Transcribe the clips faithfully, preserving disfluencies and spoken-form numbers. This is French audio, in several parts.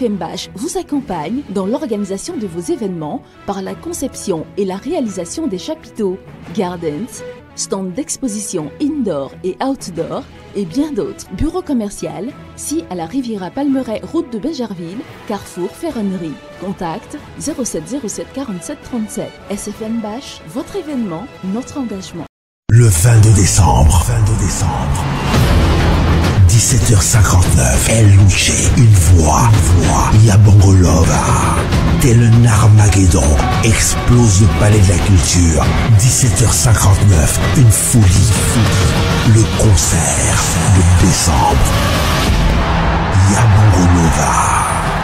F M Bash vous accompagne dans l'organisation de vos événements par la conception et la réalisation des chapiteaux, gardens, stands d'exposition indoor et outdoor et bien d'autres. Bureau commercial, si à la Riviera Palmeraie, route de Bégerville, Carrefour Ferronnerie. Contact zéro sept zéro sept quarante-sept trente-sept. S F M Bash, votre événement, notre engagement. Le vingt-deux décembre, vingt-deux décembre, dix-sept heures cinquante-neuf, El Luce, une voix, une voix, Yabongolova, tel un Armageddon, explose le palais de la culture. dix-sept heures cinquante-neuf, une folie, folie, le concert de décembre, Yabongolova.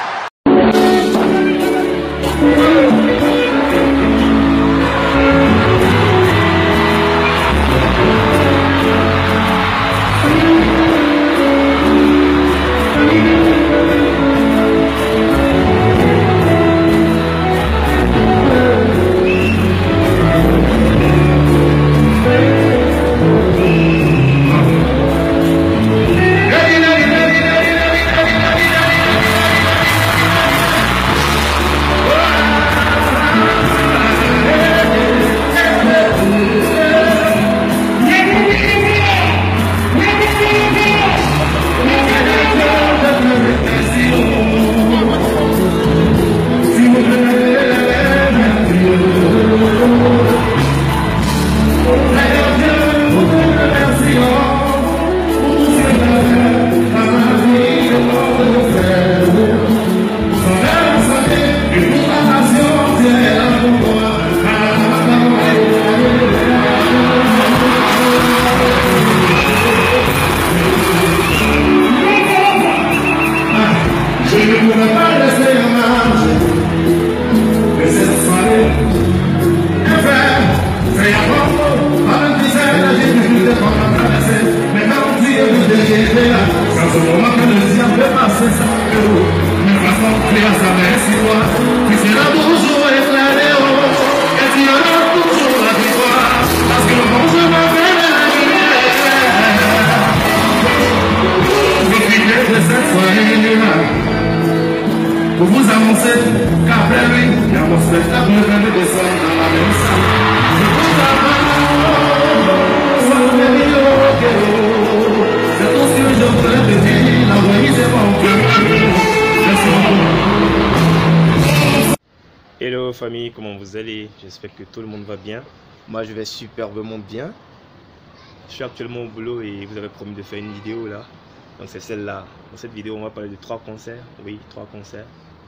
Pour vous annoncer qu'après lui, il y a mon spectacle le vingt-deux décembre dans la même salle. Je vous annonce, sans les vidéos, c'est aussi le jour de l'été, la voix c'est bon. Hello famille, comment vous allez? J'espère que tout le monde va bien. Moi je vais superbement bien. Je suis actuellement au boulot et vous avez promis de faire une vidéo là. Donc c'est celle-là. Dans cette vidéo on va parler de trois concerts. Oui, trois concerts.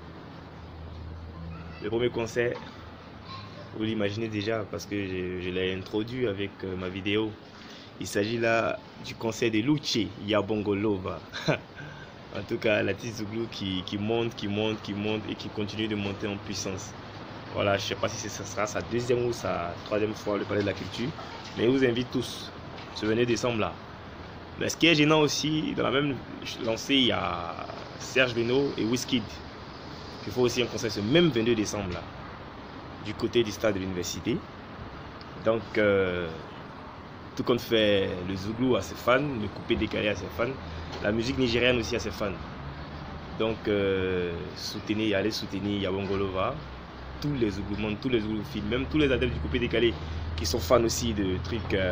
Le premier concert, vous l'imaginez déjà parce que je, je l'ai introduit avec euh, ma vidéo. Il s'agit là du concert de Luce, Yabongolova. En tout cas, l'artiste Zouglou qui, qui monte, qui monte, qui monte et qui continue de monter en puissance. Voilà, je ne sais pas si ce sera sa deuxième ou sa troisième fois le Palais de la Culture. Mais je vous invite tous, ce vingt-deux décembre là. Mais ce qui est gênant aussi, dans la même lancée, il y a Serge Beno et Wizkid. Il faut aussi un concert ce même vingt-deux décembre là, du côté du stade de l'université. Donc, euh, tout compte fait, le Zouglou a ses fans, le coupé décalé a ses fans, la musique nigérienne aussi a ses fans. Donc, euh, soutenez, allez soutenir Yabongolova, tous les Zouglous, tous les Zouglous, même tous les adeptes du coupé décalé qui sont fans aussi de trucs euh,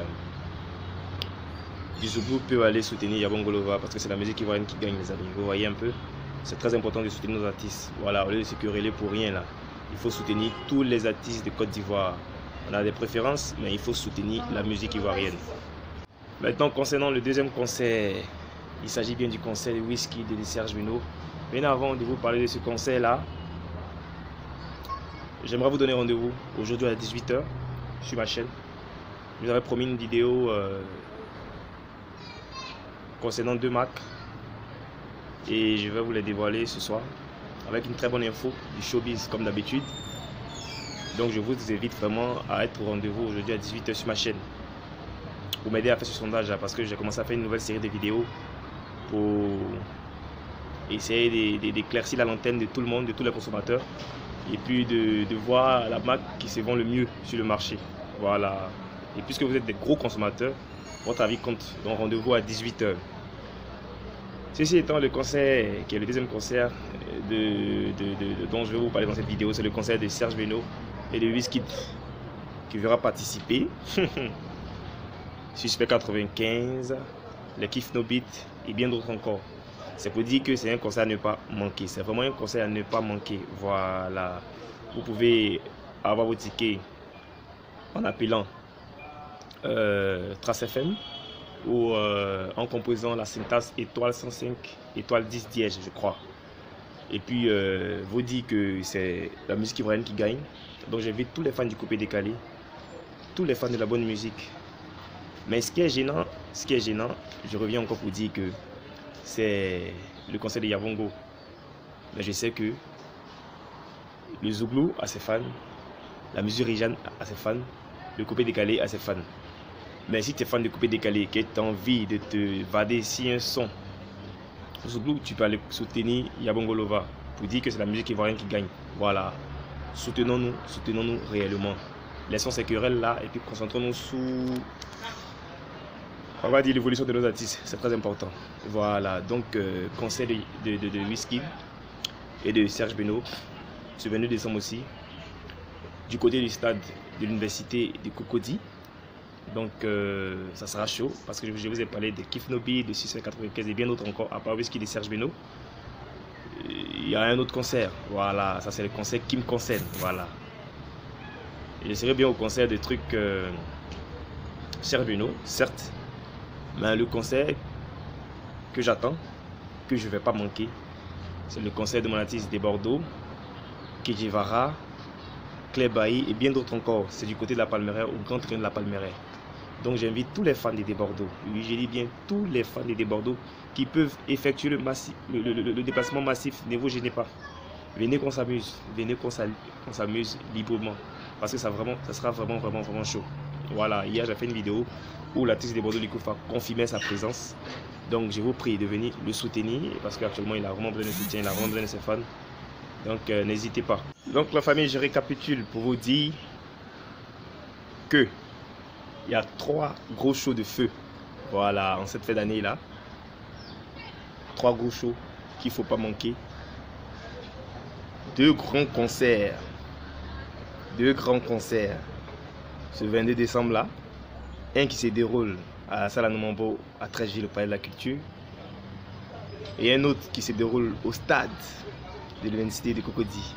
du Zouglou peuvent aller soutenir Yabongolova parce que c'est la musique ivoirienne qui gagne, les amis. Vous voyez un peu, c'est très important de soutenir nos artistes. Voilà, au lieu de se quereller pour rien là, il faut soutenir tous les artistes de Côte d'Ivoire. On a des préférences, mais il faut soutenir la musique ivoirienne. Maintenant, concernant le deuxième concert, il s'agit bien du concert de Wizkid et de Serge Beno. Mais avant de vous parler de ce concert là, j'aimerais vous donner rendez-vous aujourd'hui à dix-huit heures sur ma chaîne. Je vous avais promis une vidéo euh, concernant deux marques et je vais vous les dévoiler ce soir avec une très bonne info du showbiz comme d'habitude. Donc je vous invite vraiment à être au rendez-vous aujourd'hui à dix-huit heures sur ma chaîne pour m'aider à faire ce sondage là, parce que j'ai commencé à faire une nouvelle série de vidéos pour essayer d'éclaircir la lanterne de tout le monde, de tous les consommateurs, et puis de, de voir la marque qui se vend le mieux sur le marché. Voilà. Et puisque vous êtes des gros consommateurs, votre avis compte. Donc rendez-vous à dix-huit heures. Ceci étant le concert, qui est le deuxième concert de, de, de, de, dont je vais vous parler dans cette vidéo, c'est le concert de Serge Beno et de Wizkid qui verra participer. Suspect quatre-vingt-quinze, les Kiff No Beat et bien d'autres encore. C'est pour dire que c'est un concert à ne pas manquer. C'est vraiment un concert à ne pas manquer. Voilà. Vous pouvez avoir vos tickets en appelant euh, Trace F M ou euh, en composant la syntaxe étoile cent cinq, étoile dix dièse, je crois. Et puis, euh, vous dit que c'est la musique ivoirienne qui gagne. Donc, j'invite tous les fans du coupé décalé, tous les fans de la bonne musique. Mais ce qui est gênant, ce qui est gênant, je reviens encore pour dire que c'est le concert de Yabongo. Mais je sais que le Zouglou a ses fans, la musique Rijane a ses fans, le coupé décalé a ses fans. Mais si tu es fan de coupé décalé, que tu as envie de te vader si un son Zouglou, tu peux aller soutenir Yabongo Lova pour dire que c'est la musique ivoirienne qui gagne. Voilà. Soutenons-nous, soutenons-nous réellement. Laissons ces querelles là et puis concentrons-nous sous, on va dire, l'évolution de nos artistes. C'est très important. Voilà. Donc, euh, concert de, de, de, de Wizkid et de Serge Beno, ce vingt-deux décembre aussi, du côté du stade de l'université de Cocody. Donc, euh, ça sera chaud parce que je vous ai parlé de Kiff No Beat, de six cent quatre-vingt-quinze et bien d'autres encore, à part Wizkid et Serge Beno. Il y a un autre concert, voilà, ça c'est le concert qui me concerne, voilà. Et je serais bien au concert de trucs euh, Serge Beno, certes, mais le concert que j'attends, que je ne vais pas manquer, c'est le concert de mon artiste des Bordeaux, Kedjevara, Claire Bailly et bien d'autres encore. C'est du côté de la Palmeraie, au grand train de la Palmeraie. Donc j'invite tous les fans des Bordeaux, oui je dis bien tous les fans des Bordeaux qui peuvent effectuer le, massif, le, le, le, le déplacement massif, ne vous gênez pas. Venez qu'on s'amuse, venez qu'on s'amuse librement. Parce que ça, vraiment, ça sera vraiment, vraiment, vraiment chaud. Voilà, hier j'ai fait une vidéo où l'artiste des Bordeaux Likouf a confirmé sa présence. Donc je vous prie de venir le soutenir parce qu'actuellement il a vraiment besoin de soutien, il a vraiment besoin de ses fans. Donc euh, n'hésitez pas. Donc la famille, je récapitule pour vous dire que il y a trois gros shows de feu. Voilà, en cette fin d'année là. Trois gros shows qu'il ne faut pas manquer. Deux grands concerts. Deux grands concerts. Ce vingt-deux décembre là. Un qui se déroule à la salle Anomambo à Treichville, au Palais de la Culture. Et un autre qui se déroule au stade de l'université de Cocody.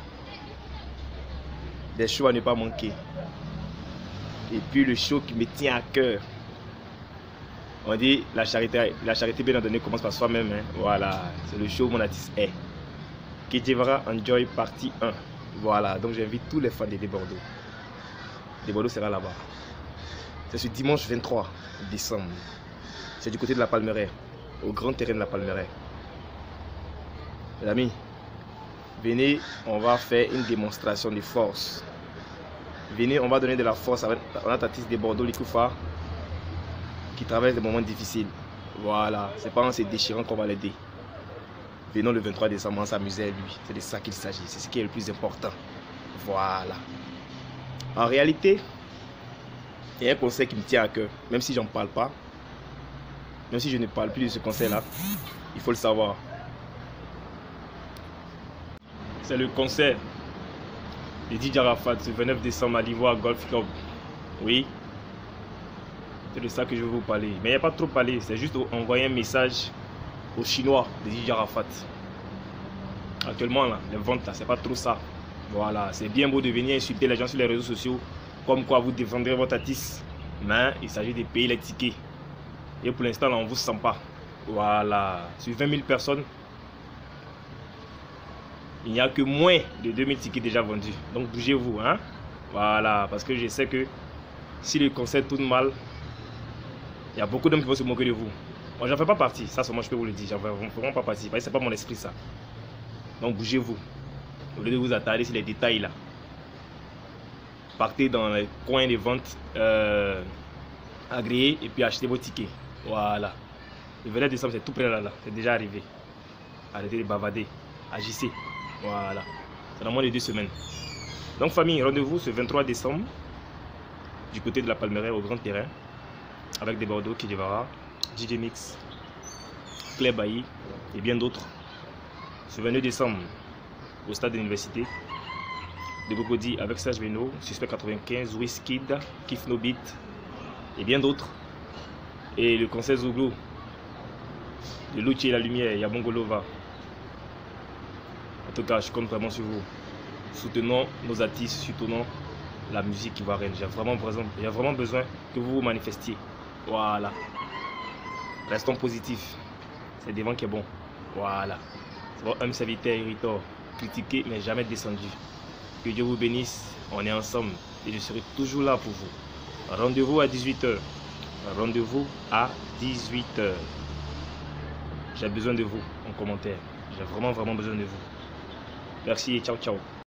Des shows à ne pas manquer. Et puis le show qui me tient à cœur. On dit la charité, la charité bien ordonnée commence par soi-même. Hein. Voilà, c'est le show où mon artiste est. Kedjevara Enjoy partie un. Voilà, donc j'invite tous les fans des Bordeaux. Des Bordeaux sera là-bas. C'est ce dimanche vingt-trois décembre. C'est du côté de la Palmeraie, au grand terrain de la Palmeraie. Les amis, venez, on va faire une démonstration de force. Venez, on va donner de la force à notre artiste des Bordeaux, Likoufa, qui traverse des moments difficiles. Voilà, c'est pas en se déchirant qu'on va l'aider. Venons le vingt-trois décembre, on s'amuser à lui. C'est de ça qu'il s'agit, c'est ce qui est le plus important. Voilà. En réalité, il y a un concert qui me tient à cœur, même si j'en parle pas. Même si je ne parle plus de ce concert-là, il faut le savoir. C'est le concert de D J Arafat, ce vingt-neuf décembre à l'Ivoire Golf Club. Oui, c'est de ça que je veux vous parler. Mais il n'y a pas trop parler, c'est juste envoyer un message aux Chinois de D J Arafat. Actuellement, là, les ventes, là, c'est pas trop ça. Voilà, c'est bien beau de venir insulter les gens sur les réseaux sociaux, comme quoi vous défendrez votre artiste. Mais il s'agit de payer les tickets. Et pour l'instant, on ne vous sent pas. Voilà, sur vingt mille personnes, il n'y a que moins de deux mille tickets déjà vendus. Donc bougez-vous, hein. Voilà, parce que je sais que si le concert tourne mal, il y a beaucoup d'hommes qui vont se moquer de vous. Moi, j'en fais pas partie, ça, moi je peux vous le dire. J'en fais vraiment pas partie, parce que c'est pas mon esprit ça. Donc bougez-vous. Au lieu de vous attarder sur les détails là. Partez dans les coins de vente euh, agréés et puis achetez vos tickets. Voilà. Le vingt-neuf décembre, c'est tout près là, là. C'est déjà arrivé. Arrêtez de bavader. Agissez. Voilà. C'est dans moins de deux semaines. Donc famille, rendez-vous ce vingt-trois décembre du côté de la Palmeraie au grand terrain avec des Bordeaux, Kedjevara, D J Mix, Claire Bailly et bien d'autres. Ce vingt-deux décembre, au stade de l'université de Cocody avec Serge Beno, Suspect quatre-vingt-quinze, Wizkid, Kiff No Beat et bien d'autres. Et le concert Zouglou de Luchi et la Lumière, Yabongo Lova. En tout cas, je compte vraiment sur vous. Soutenons nos artistes, soutenons la musique ivoirienne. J'ai vraiment, j'ai vraiment besoin que vous vous manifestiez. Voilà. Restons positifs. C'est devant qui est bon. Voilà. C'est bon, homme serviteur irritant. Critiqué mais jamais descendu. Que Dieu vous bénisse. On est ensemble. Et je serai toujours là pour vous. Rendez-vous à dix-huit heures. Rendez-vous à dix-huit heures. J'ai besoin de vous en commentaire. J'ai vraiment, vraiment besoin de vous. Merci et ciao, ciao.